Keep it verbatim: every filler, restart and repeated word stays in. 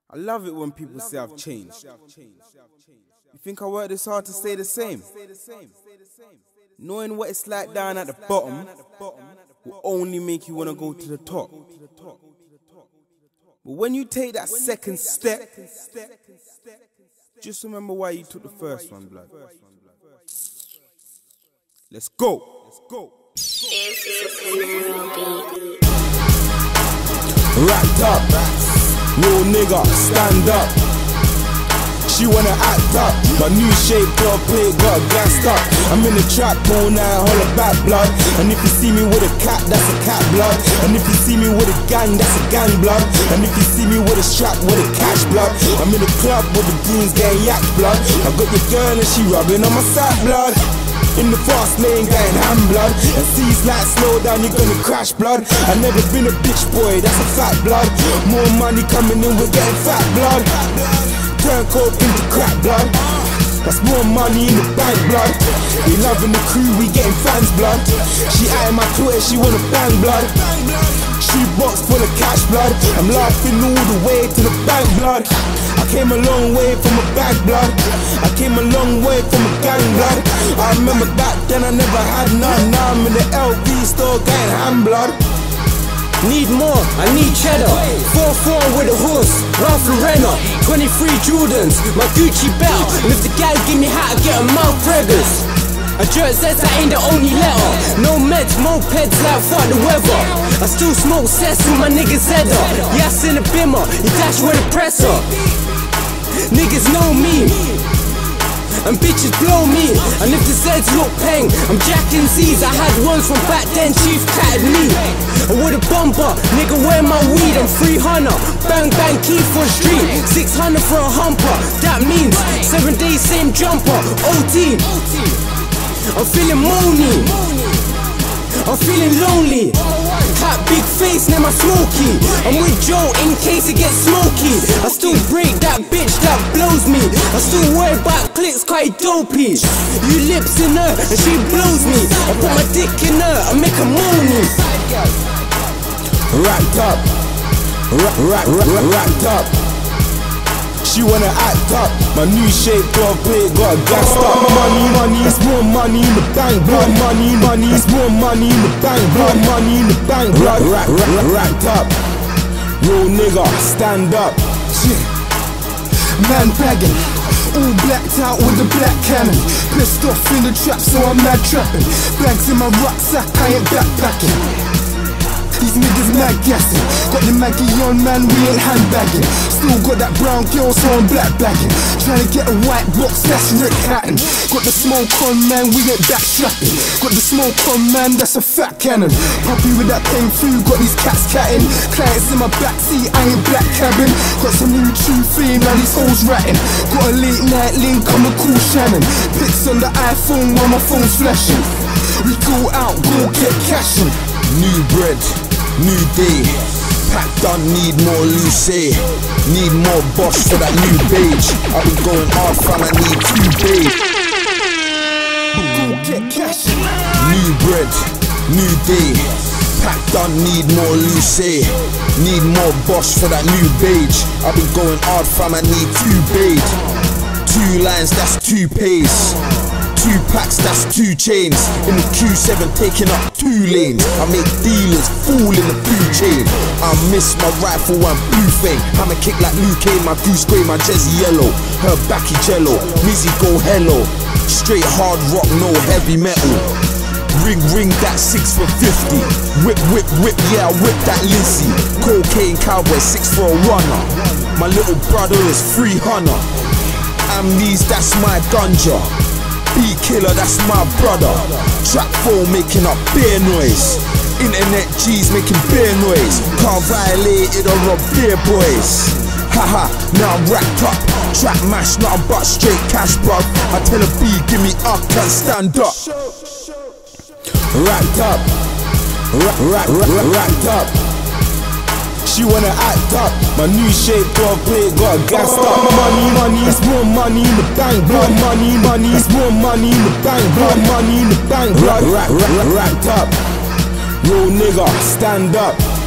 I love it when people say I've changed. You think I work this hard to stay the same? Knowing what it's like down at the bottom will only make you want to go to the top. But when you take that second step, just remember why you took the first one, blood. Let's go. Let's go. Wrapped up, real nigga, stand up. She wanna act up, my new shape, girl, play, got gassed up. I'm in the trap all night, holler back, blood. And if you see me with a cat, that's a cat, blood. And if you see me with a gang, that's a gang, blood. And if you see me with a strap, with a cash, blood. I'm in the club with the goons getting yak, blood. I got your girl and she rubbing on my sack, blood. In the fast lane, getting hand, blood. And sees like slow down, you're gonna crash, blood. I never been a bitch boy, that's a fact, blood. More money coming in, we're getting fat, blood. Turn coke into crack, blood. That's more money in the bank, blood. We loving the crew, we getting fans, blood. She eyeing my Twitter, she wanna bang, blood. Shoe box full of cash, blood. I'm laughing all the way to the bank, blood. I came a long way from a bag, blood. I came a long way from a gang, blood. I remember back then I never had none. Now I'm in the L V store getting ham, blood. Need more, I need cheddar. four four with a horse, Ralph Lauren, twenty-three Jordans, my Gucci belt. And if the gal give me hat, I get a mouth preggers. A jerk says I ain't the only letter. No meds, mopeds like fuck the weather. I still smoke cess with my niggas header. Yeah, I seen a bimmer, he dash with a presser. Niggas know me, and bitches blow me. And if the Zeds look peng, I'm jacking Z's. I had ones from back then, chief catted me. And with a bumper, nigga where my weed, I'm three hundred. Bang bang key for a street, six hundred for a humper. That means seven days same jumper, O T. I'm feeling moany, I'm feeling lonely. Hat big face, name my Smokey. I'm with Joe in case it gets smoky. I still break that bitch that blows me. I still worry about clicks quite dopey. You lips in her and she blows me. I put my dick in her, I make her moany. Wrapped up, wrapped wrapped up. She wanna act up, my new shape, got play, got gassed up. Money, money, it's more money in the bank, blood. Money, money, it's more money in the bank, blood. Money in the bank, blood. Wrapped up, real nigga, stand up. Man bagging, all blacked out with the black cannon. Pissed off in the trap, so I'm mad trapping. Bags in my rucksack, I ain't backpacking. These niggas mad gassing. Got the Maggie on, man, we ain't handbagging. Still got that brown girl, so I'm black bagging. Trying to get a white box, that's Rick Hatton. Got the smoke on, man, we ain't backstrapping. Got the smoke on, man, that's a fat cannon. Puppy with that pain through, got these cats catting. Clients in my backseat, I ain't black cabin. Got some new true fame, now these hoes ratting. Got a late night link, I'm a cool Shannon. Pics on the iPhone while my phone's flashing. We go out, go get cashing. New bread, new day. Pack done, need more loose. Need more boss for that new page. I've been going hard, fam, I need two days. Go get cashing. New bread, new day. Pack done, need more loose. Need more boss for that new page. I've been going hard, fam, I need two bays. Two lines, that's two pays. Two packs, that's two chains. In the Q seven, taking up two lanes. I make dealers fall in the food chain. I miss my rifle and blue fame. Hammer kick like Luke Kane, my goose grey, my Jezzy yellow. Her backy jello, Mizzy go hello. Straight hard rock, no heavy metal. Ring, ring that six for fifty. Whip, whip, whip, yeah, I whip that Lizzie. Cocaine cowboy, six for a runner. My little brother is three hundred. Amnesia, that's my ganja. Beat killer, that's my brother. Trap phone making up beer noise. Internet G's making beer noise. Can't violate it or rob beer boys. Haha, now I'm wrapped up. Trap mash, nothing but straight cash, bruv. I tell a B, give me up, can't stand up. Wrapped up, wrapped up. She wanna act up, my new shape, got play, got gassed up. Money, money, it's more money in the bank, blood. Money, money, it's more money in the bank, blood. Money in the bank, blood. Wrapped up, real nigga, stand up.